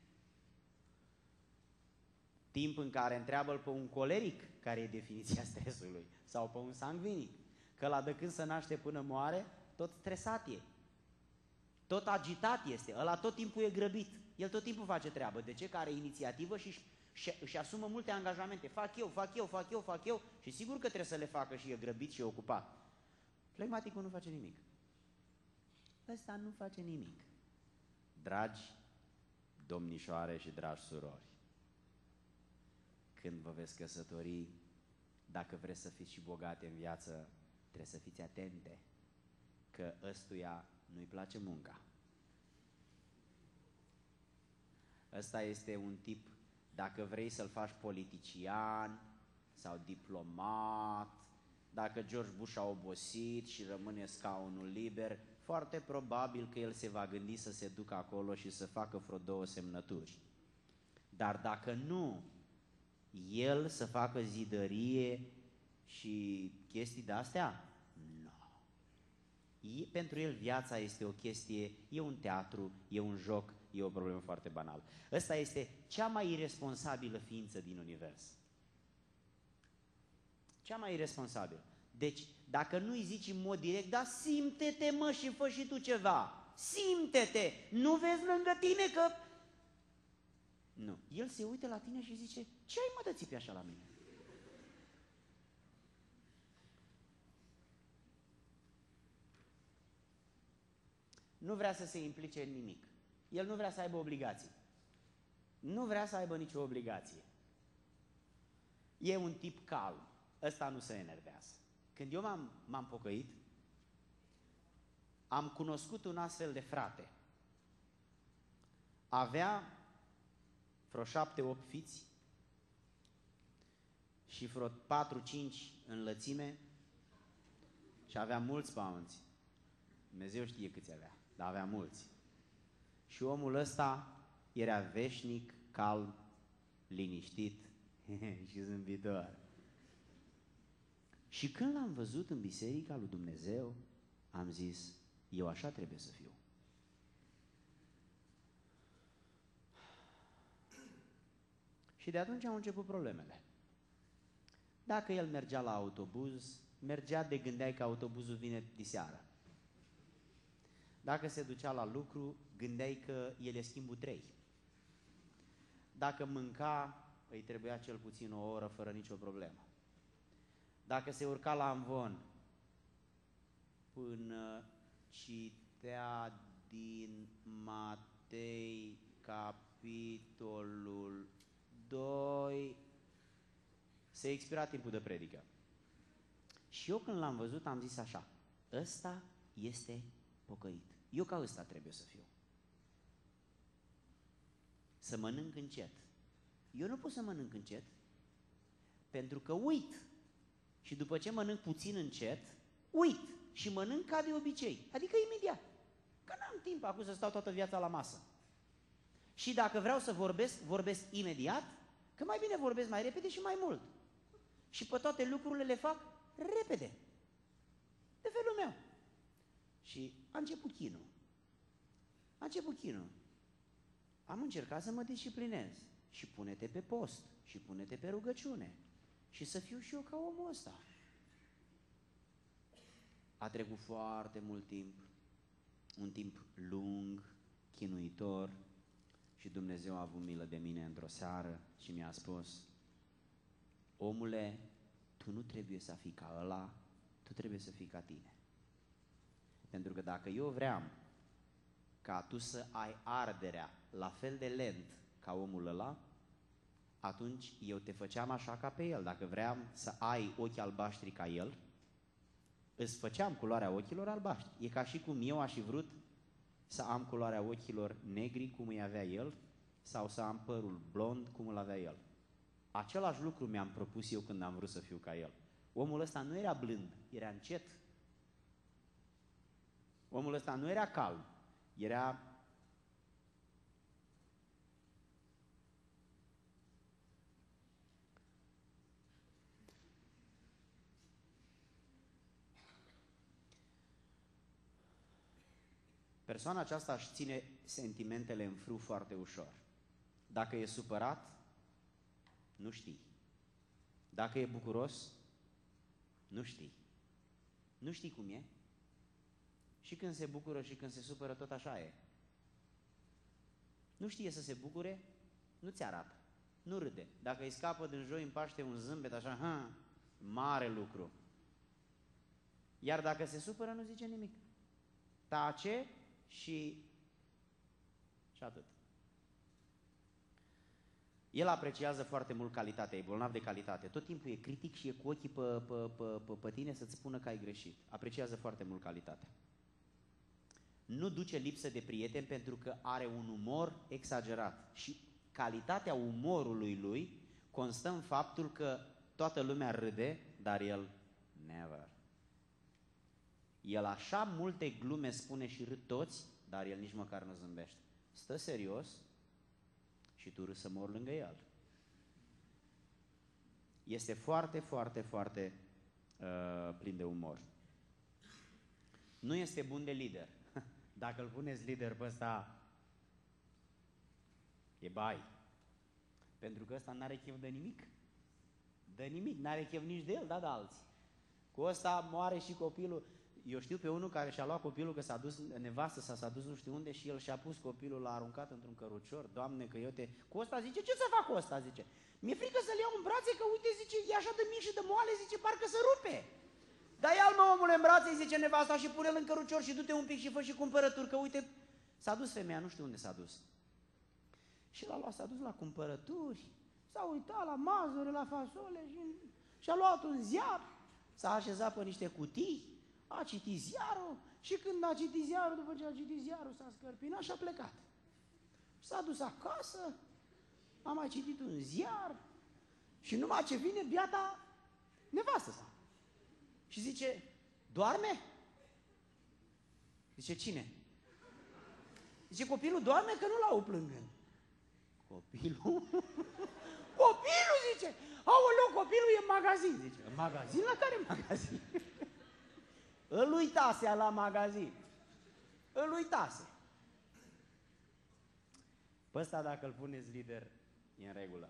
Timp în care întreabă-l pe un coleric care e definiția stresului sau pe un sangvinic, că la de când se naște până moare, tot stresat e, tot agitat este, ăla tot timpul e grăbit, el tot timpul face treabă. De ce? Că are inițiativă și își asumă multe angajamente. Fac eu și sigur că trebuie să le facă și e grăbit și e ocupat. Flegmaticul nu face nimic. Ăsta nu face nimic. Dragi domnișoare și dragi surori, când vă veți căsători, dacă vreți să fiți și bogate în viață, trebuie să fiți atente că ăstuia nu-i place munca. Ăsta este un tip, dacă vrei să-l faci politician sau diplomat, dacă George Bush a obosit și rămâne scaunul liber, foarte probabil că el se va gândi să se ducă acolo și să facă vreo 2 semnături. Dar dacă nu, el să facă zidărie și chestii de-astea? Nu. Pentru el viața este o chestie, e un teatru, e un joc, e o problemă foarte banală. Ăsta este cea mai iresponsabilă ființă din univers. Cea mai iresponsabilă. Deci, dacă nu-i zici în mod direct, dar simte-te, mă, și fă și tu ceva. Simte-te! Nu vezi lângă tine că... Nu. El se uită la tine și zice, ce ai, mă, de țipi așa la mine? Nu vrea să se implice în nimic. El nu vrea să aibă obligații. Nu vrea să aibă nicio obligație. E un tip calm. Ăsta nu se enervează. Când eu m-am pocăit, am cunoscut un astfel de frate. Avea vreo 7-8 fiți și vreo 4-5 în lățime și avea mulți pămânți. Dumnezeu știe câți avea, dar avea mulți. Și omul ăsta era veșnic, calm, liniștit și zâmbitor. Și când l-am văzut în biserica lui Dumnezeu, am zis, eu așa trebuie să fiu. Și de atunci au început problemele. Dacă el mergea la autobuz, mergea de gândeai că autobuzul vine diseară. Dacă se ducea la lucru, gândeai că el e schimbul 3. Dacă mânca, îi trebuia cel puțin o oră fără nicio problemă. Dacă se urca la amvon, până citea din Matei, capitolul 2, se expira timpul de predică. Și eu când l-am văzut am zis așa, ăsta este pocăit. Eu ca ăsta trebuie să fiu. Să mănânc încet. Eu nu pot să mănânc încet, pentru că uit. Și după ce mănânc puțin încet, uit și mănânc ca de obicei, adică imediat. Că n-am timp acum să stau toată viața la masă. Și dacă vreau să vorbesc imediat, că mai bine vorbesc mai repede și mai mult. Și pe toate lucrurile le fac repede. De felul meu. Și a început chinul. Am încercat să mă disciplinez. Și pune-te pe post. Și pune-te pe rugăciune. Și să fiu și eu ca omul ăsta. A trecut foarte mult timp. Un timp lung, chinuitor. Și Dumnezeu a avut milă de mine într-o seară și mi-a spus, omule, tu nu trebuie să fii ca ăla, tu trebuie să fii ca tine. Pentru că dacă eu vreau ca tu să ai arderea la fel de lent ca omul ăla, atunci eu te făceam așa ca pe el. Dacă vreau să ai ochi albaștri ca el, îți făceam culoarea ochilor albaștri. E ca și cum eu aș fi vrut să am culoarea ochilor negri cum îi avea el sau să am părul blond cum îl avea el. Același lucru mi-am propus eu când am vrut să fiu ca el. Omul ăsta nu era blând, era încet. Omul ăsta nu era calm, era... Persoana aceasta își ține sentimentele în frâu foarte ușor. Dacă e supărat, nu știi. Dacă e bucuros, nu știi. Nu știi cum e. Și când se bucură și când se supără, tot așa e. Nu știe să se bucure, nu ți arată. Nu râde. Dacă îi scapă din joi, împaște un zâmbet așa, mare lucru. Iar dacă se supără, nu zice nimic. Tace și atât. El apreciază foarte mult calitatea, e bolnav de calitate. Tot timpul e critic și e cu ochii pe tine să-ți spună că ai greșit. Apreciază foarte mult calitatea. nu duce lipsă de prieteni pentru că are un umor exagerat. Și calitatea umorului lui constă în faptul că toată lumea râde, dar el never. El așa multe glume spune și râd toți, dar el nici măcar nu zâmbește. Stă serios și tu râzi să mor lângă el. Este foarte, foarte, foarte plin de umor. Nu este bun de lider. Dacă îl puneți lider pe ăsta, e bai. Pentru că ăsta n-are chef de nimic. De nimic, n-are chef nici de el, dar de alții. Cu ăsta moare și copilul. Eu știu pe unul care și-a luat copilul, că s-a dus, nevastă s-a dus nu știu unde și el și-a pus copilul, l-a aruncat într-un cărucior. Doamne, că eu te... Cu ăsta zice, ce să fac cu ăsta? Zice, mi-e frică să-l iau în brațe, că uite, zice, e așa de mic și de moale, zice, parcă se rupe. Dar ia-l, mă, omule, în brațe, zice nevasta, și pune-l în cărucior și du-te un pic și fă și cumpărături, că uite, s-a dus femeia, nu știu unde s-a dus. Și l-a luat, s-a dus la cumpărături, s-a uitat la mazăre, la fasole și-a luat un ziar, s-a așezat pe niște cutii, a citit ziarul și când a citit ziarul, după ce a citit ziarul, s-a scărpinat și a plecat. S-a dus acasă, a mai citit un ziar și numai ce vine biata nevastă sa. Și zice, doarme? Zice, cine? Zice, copilul doarme că nu l-au plângând. Copilul? Copilul, zice, aoleu, copilul e în magazin. Zice, în magazin? La care magazin? Îl uitase la magazin. Îl uitase. Pe ăsta, dacă îl puneți lider, e în regulă.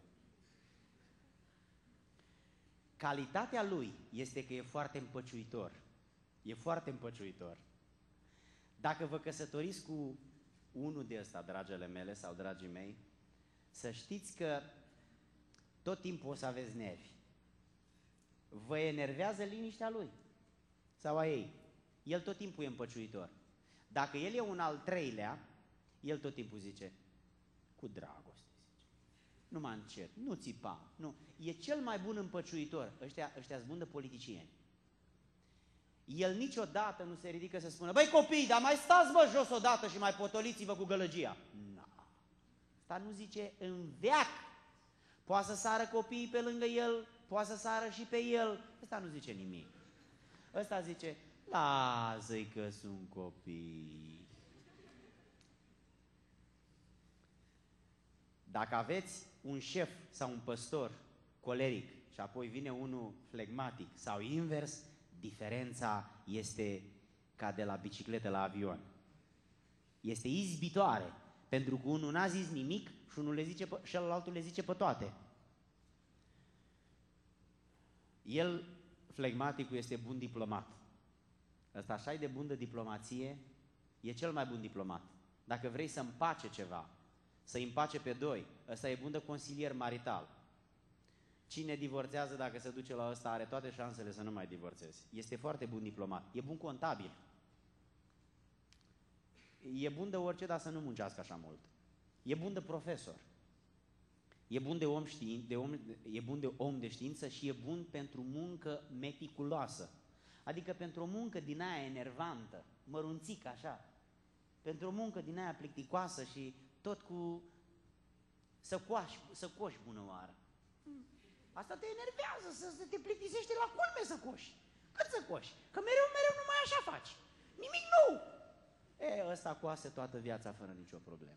Calitatea lui este că e foarte împăciuitor. E foarte împăciuitor. Dacă vă căsătoriți cu unul de ăsta, dragele mele sau dragii mei, să știți că tot timpul o să aveți nervi. Vă enervează liniștea lui sau a ei. El tot timpul e împăciuitor. Dacă el e un al treilea, el tot timpul zice, cu dragoste, zice. Nu mă încet, nu țipa, nu. E cel mai bun împăciuitor. Ăștia-s buni de politicieni. El niciodată nu se ridică să spună, băi copii, dar mai stați bă jos odată și mai potoliți-vă cu gălăgia. Nu. Asta nu zice în veac. Poate să sară copiii pe lângă el, poate să sară și pe el. Ăsta nu zice nimic. Ăsta zice, lasă-i că sunt copii. Dacă aveți un șef sau un păstor coleric și apoi vine unul flegmatic sau invers, diferența este ca de la bicicletă la avion. Este izbitoare, pentru că unul n-a zis nimic și unul le zice și celălaltul le zice pe toate. El, flegmaticul, este bun diplomat. Ăsta așa de bun de diplomație, e cel mai bun diplomat. Dacă vrei să împace ceva, să împace pe doi, ăsta e bun de consilier marital. Cine divorțează dacă se duce la ăsta are toate șansele să nu mai divorțeze. Este foarte bun diplomat. E bun contabil. E bun de orice, dar să nu muncească așa mult. E bun de profesor. E bun de om de știință și e bun pentru muncă meticuloasă. Adică pentru o muncă din aia enervantă, mărunțică așa. Pentru o muncă din aia plicticoasă și tot cu să coși bună oară. Asta te enervează, să te plictisește la culme să coși. Cât să coși? Că mereu numai așa faci. Nimic nou! Ăsta coase toată viața fără nicio problemă.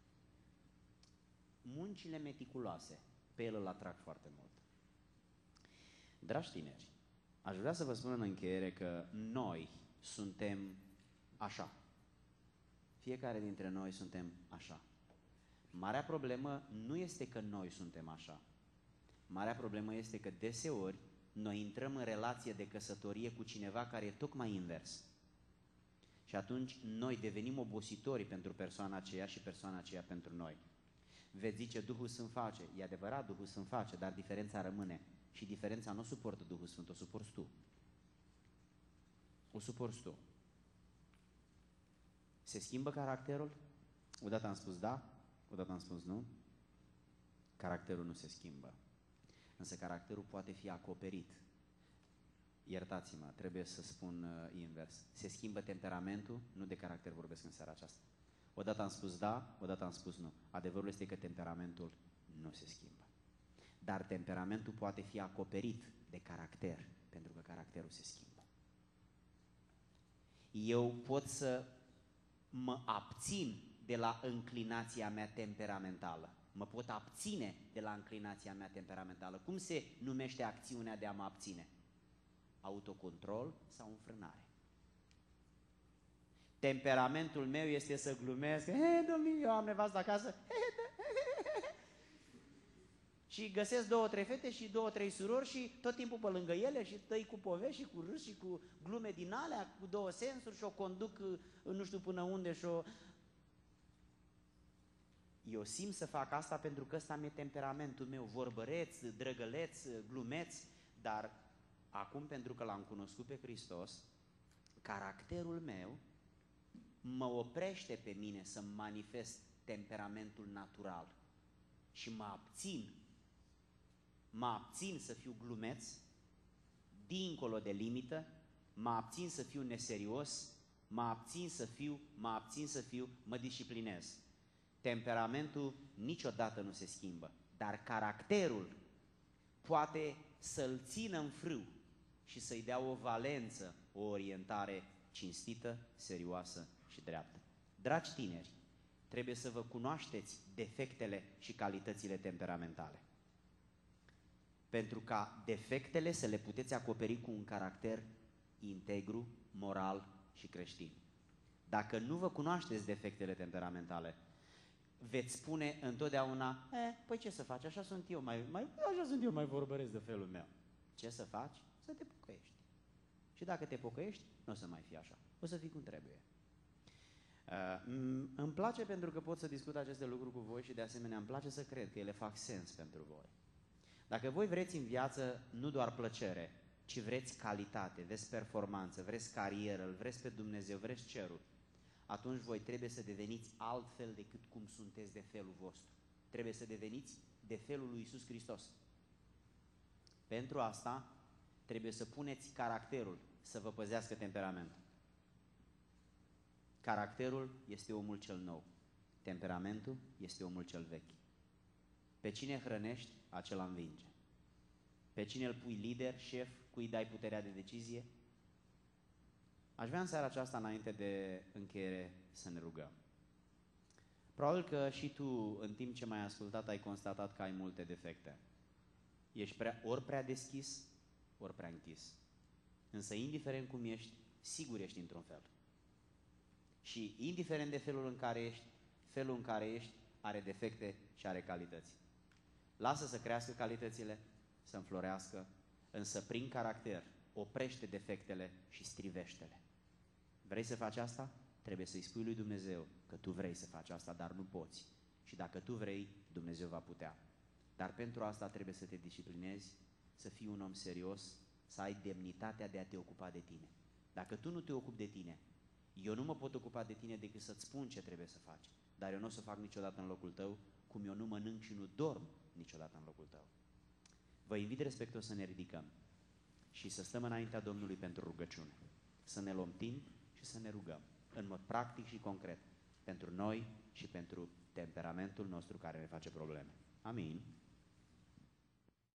Muncile meticuloase, pe el îl atrag foarte mult. Dragi tineri, aș vrea să vă spun în încheiere că noi suntem așa. Fiecare dintre noi suntem așa. Marea problemă nu este că noi suntem așa. Marea problemă este că deseori noi intrăm în relație de căsătorie cu cineva care e tocmai invers. Și atunci noi devenim obositori pentru persoana aceea și persoana aceea pentru noi. Veți zice, Duhul Sfânt face. E adevărat, Duhul Sfânt face, dar diferența rămâne. Și diferența nu o suportă Duhul Sfânt, o suporți tu. O suporți tu. Se schimbă caracterul? Odată am spus da, odată am spus nu. Caracterul nu se schimbă. Însă caracterul poate fi acoperit. iertați-mă, trebuie să spun invers. Se schimbă temperamentul, nu de caracter vorbesc în seara aceasta. Odată am spus da, odată am spus nu. Adevărul este că temperamentul nu se schimbă. Dar temperamentul poate fi acoperit de caracter, pentru că caracterul se schimbă. Eu pot să mă abțin de la înclinația mea temperamentală. Mă pot abține de la înclinația mea temperamentală. Cum se numește acțiunea de a mă abține? Autocontrol sau înfrânare. Temperamentul meu este să glumesc, domnule, eu am nevastă acasă, și găsesc 2-3 fete și 2-3 surori și tot timpul pe lângă ele și tăi cu povești și cu râs și cu glume din alea, cu două sensuri și o conduc nu știu până unde și o... Eu simt să fac asta pentru că ăsta mi-e temperamentul meu, vorbăreț, drăgăleț, glumeț, dar acum pentru că l-am cunoscut pe Hristos, caracterul meu mă oprește pe mine să manifest temperamentul natural și mă abțin să fiu glumeț, dincolo de limită, mă abțin să fiu neserios, mă abțin să fiu, mă disciplinez. Temperamentul niciodată nu se schimbă, dar caracterul poate să-l țină în frâu și să-i dea o valență, o orientare cinstită, serioasă și dreaptă. Dragi tineri, trebuie să vă cunoașteți defectele și calitățile temperamentale. Pentru ca defectele să le puteți acoperi cu un caracter integru, moral și creștin. Dacă nu vă cunoașteți defectele temperamentale, veți spune întotdeauna, păi ce să faci, așa sunt eu, mai vorbăresc de felul meu. Ce să faci? Să te pocăiești. Și dacă te pocăiești, nu o să mai fii așa, o să fii cum trebuie. Îmi place pentru că pot să discut aceste lucruri cu voi și de asemenea îmi place să cred că ele fac sens pentru voi. Dacă voi vreți în viață nu doar plăcere, ci vreți calitate, vreți performanță, vreți carieră, îl vreți pe Dumnezeu, vreți cerul, atunci voi trebuie să deveniți altfel decât cum sunteți de felul vostru. Trebuie să deveniți de felul lui Iisus Hristos. Pentru asta trebuie să puneți caracterul să vă păzească temperamentul. Caracterul este omul cel nou, temperamentul este omul cel vechi. Pe cine hrănești, acela învinge. Pe cine îl pui lider, șef, cui dai puterea de decizie? Aș vrea în seara aceasta, înainte de încheiere, să ne rugăm. Probabil că și tu, în timp ce m-ai ascultat, ai constatat că ai multe defecte. Ești ori prea deschis, ori prea închis. Însă, indiferent cum ești, sigur ești într-un fel. Și indiferent de felul în care ești are defecte și are calități. Lasă să crească calitățile, să înflorească, însă prin caracter oprește defectele și strivește-le. Vrei să faci asta? Trebuie să-i spui lui Dumnezeu că tu vrei să faci asta, dar nu poți. Și dacă tu vrei, Dumnezeu va putea. Dar pentru asta trebuie să te disciplinezi, să fii un om serios, să ai demnitatea de a te ocupa de tine. Dacă tu nu te ocupi de tine, eu nu mă pot ocupa de tine decât să-ți spun ce trebuie să faci. Dar eu nu o să fac niciodată în locul tău, cum eu nu mănânc și nu dorm niciodată în locul tău. Vă invit respectuos să ne ridicăm și să stăm înaintea Domnului pentru rugăciune. Să ne luăm timp și să ne rugăm, în mod practic și concret, pentru noi și pentru temperamentul nostru care ne face probleme. Amin.